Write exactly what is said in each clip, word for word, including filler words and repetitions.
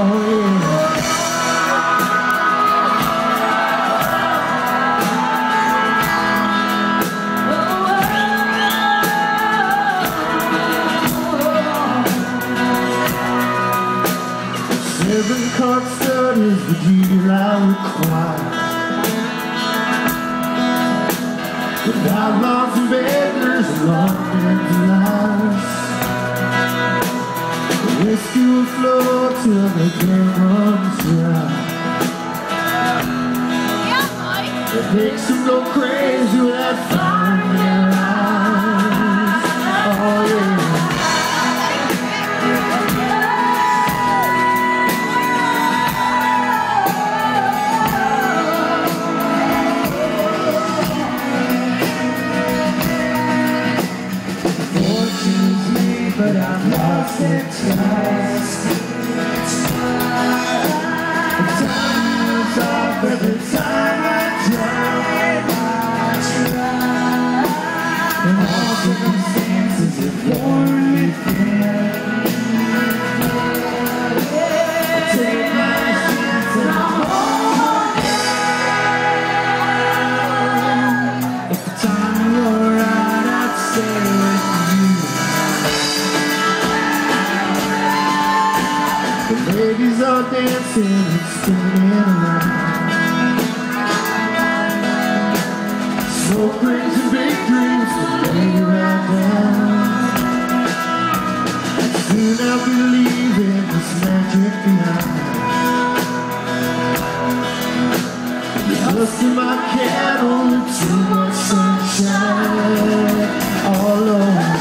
Seven card studies the year I require. With outlaws and beggars and long-lived lives. The whiskey will flow till the game runs dry. It makes them go crazy with that fire in their eyes. Oh yeah. But I've lost it twice. The time was off every time I tried. And all circumstances have worn me thin. I take my chance and I'm home again. If the time were right, I'd stay with you. The ladies are dancing and spinning around. Smoke rings and big dreams that lay right down. Soon I'll be leaving this magic behind. The dust in my candle and too much sunshine all over.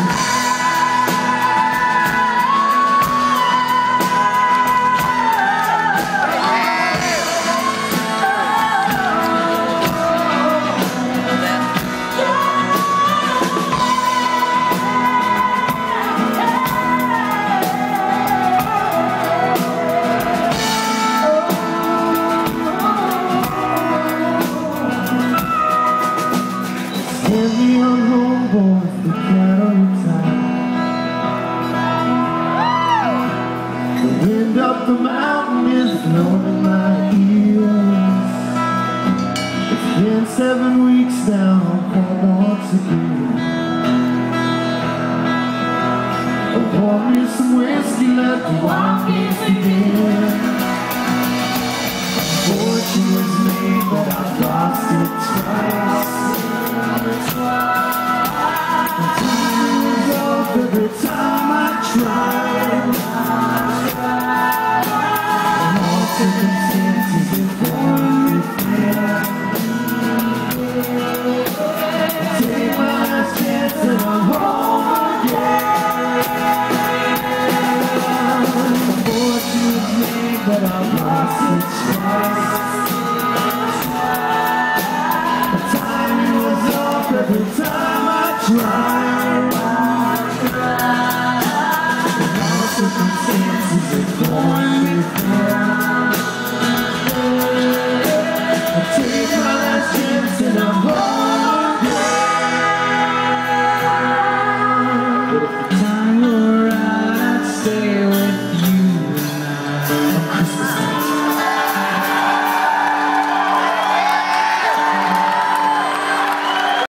Send me on home, boys, the cattle time. The wind up the mountain is blowing my ears. It's been seven weeks now, hold on to you. Pour me some whiskey, let the wild games begin. Fortune was made, but I've lost it twice. Every time I try, and all circumstances have worn me thin. Take my last chance and I'm home again. The fortune's made, but I've lost it twice. The timing was off every time I tried. Circumstances are going with me.